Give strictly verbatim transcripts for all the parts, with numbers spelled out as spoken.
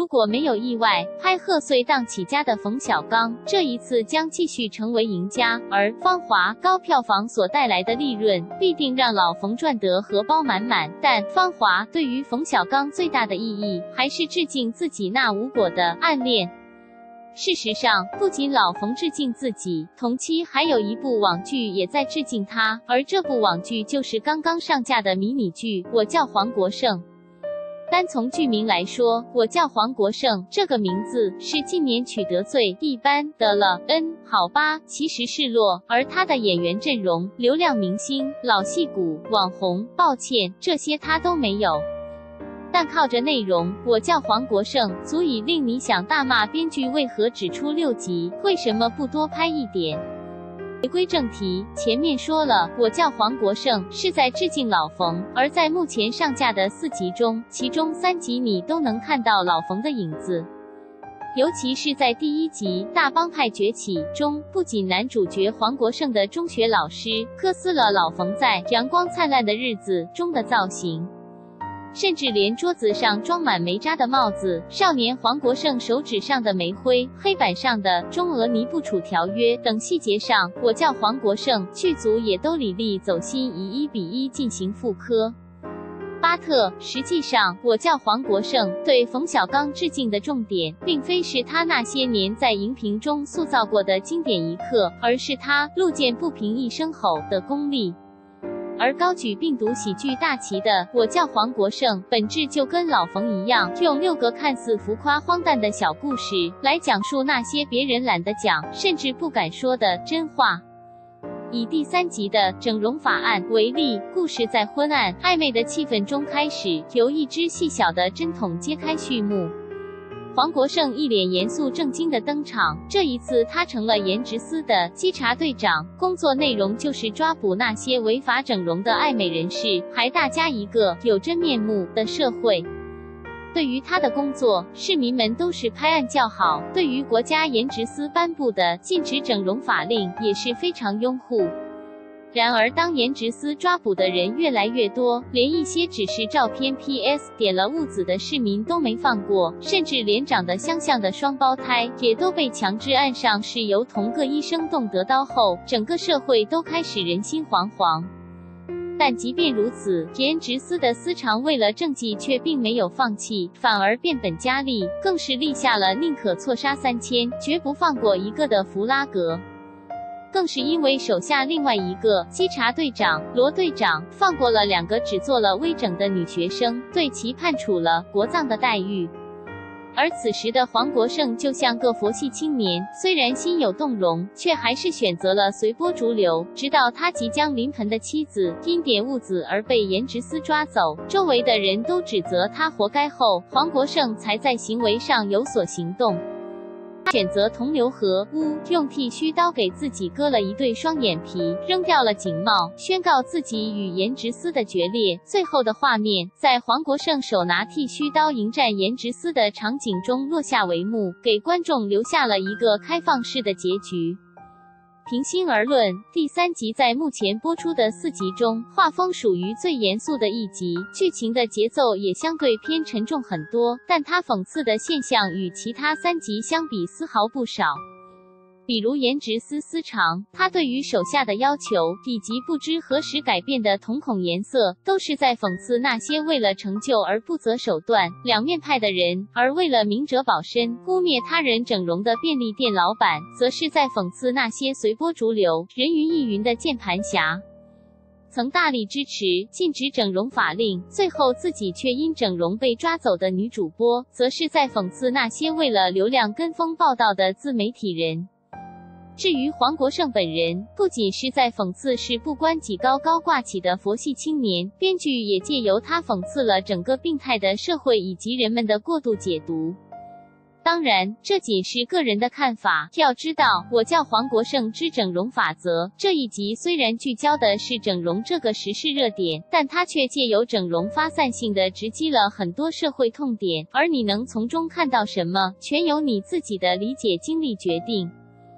果没有意外，拍贺岁档起家的冯小刚，这一次将继续成为赢家，而《芳华》高票房所带来的利润，必定让老冯赚得荷包满满。但《芳华》对于冯小刚最大的意义，还是致敬自己那无果的暗恋。事实上，不仅老冯致敬自己，同期还有一部网剧也在致敬他，而这部网剧就是刚刚上架的迷你剧《我叫黄国胜》。单从剧名来说，我叫黄国胜这个名字是近年取得最一般的了。嗯，好吧，其实是弱。而他的演员阵容，流量明星、老戏骨、网红，抱歉，这些他都没有。但靠着内容，我叫黄国胜，足以令你想大骂编剧为何只出六集，为什么不多拍一点。回归正题，前面说了，我叫黄国胜是在致敬老冯，而在目前上架的四集中，其中三集你都能看到老冯的影子。尤其是在第一集《大帮派崛起》中，不仅男主角黄国胜的中学老师科斯了老冯在《阳光灿烂的日子》中的造型，甚至连桌子上装满煤渣的帽子、少年黄国胜手指上的煤灰、黑板上的中俄尼布楚条约等细节上，我叫黄国胜剧组也都礼力走心，以一比一进行复刻。巴特，实际上，我叫黄国胜对冯小刚致敬的重点，并非是他那些年在荧屏中塑造过的经典一刻，而是他路见不平一声吼的功力。而高举病毒喜剧大旗的我叫黄国胜，本质就跟老冯一样，用六个看似浮夸荒诞的小故事来讲述那些别人懒得讲，甚至不敢说的真话。以第三集的整容法案为例，故事在昏暗暧昧的气氛中开始，由一支细小的针筒揭开序幕。黄国胜一脸严肃正经的登场，这一次他成了颜值司的稽查队长，工作内容就是抓捕那些违法整容的爱美人士，还大家一个有真面目的社会。对于他的工作，市民们都是拍案叫好，对于国家颜值司颁布的禁止整容法令也是非常拥护。然而当颜值司抓捕的人越来越多，连一些只是照片 P S 点了痦子的市民都没放过，甚至连长得相像的双胞胎也都被强制按上是由同个医生动得刀后，整个社会都开始人心惶惶。但即便如此，颜值司的司长为了政绩却并没有放弃，反而变本加厉，更是立下了宁可错杀三千，绝不放过一个的弗拉格。更是因为手下另外一个稽查队长罗队长放过了两个只做了微整的女学生，对其判处了国葬的待遇。而此时的黄国胜就像个佛系青年，虽然心有动容，却还是选择了随波逐流，直到他即将临盆的妻子因点痦子而被颜值司抓走，周围的人都指责他活该后，黄国胜才在行为上有所行动。他选择同流合污，用剃须刀给自己割了一对双眼皮，扔掉了警帽，宣告自己与颜值司的决裂。最后的画面在黄国胜手拿剃须刀迎战颜值司的场景中落下帷幕，给观众留下了一个开放式的结局。平心而论，第三集在目前播出的四集中，画风属于最严肃的一集，剧情的节奏也相对偏沉重很多，但它讽刺的现象与其他三集相比丝毫不少。比如颜值司司长，他对于手下的要求，以及不知何时改变的瞳孔颜色，都是在讽刺那些为了成就而不择手段、两面派的人；而为了明哲保身、污蔑他人整容的便利店老板，则是在讽刺那些随波逐流、人云亦云的键盘侠。曾大力支持禁止整容法令，最后自己却因整容被抓走的女主播，则是在讽刺那些为了流量跟风报道的自媒体人。至于黄国胜本人，不仅是在讽刺是不关己高高挂起的佛系青年，编剧也借由他讽刺了整个病态的社会以及人们的过度解读。当然，这仅是个人的看法。要知道，我叫黄国胜之整容法则这一集虽然聚焦的是整容这个时事热点，但它却借由整容发散性的直击了很多社会痛点，而你能从中看到什么，全由你自己的理解经历决定。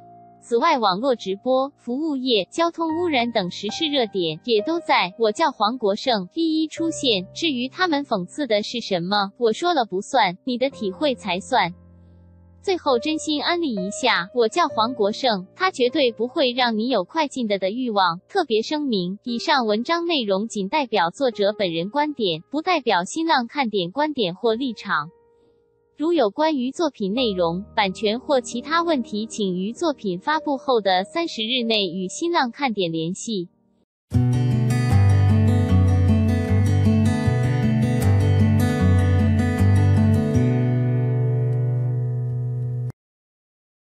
此外，网络直播、服务业、交通污染等时事热点也都在我叫黄国胜第一出现。至于他们讽刺的是什么，我说了不算，你的体会才算。最后真心安利一下，我叫黄国胜，他绝对不会让你有快进的的欲望。特别声明，以上文章内容仅代表作者本人观点，不代表新浪看点观点或立场。如有关于作品内容、版权或其他问题，请于作品发布后的三十日内与新浪看点联系。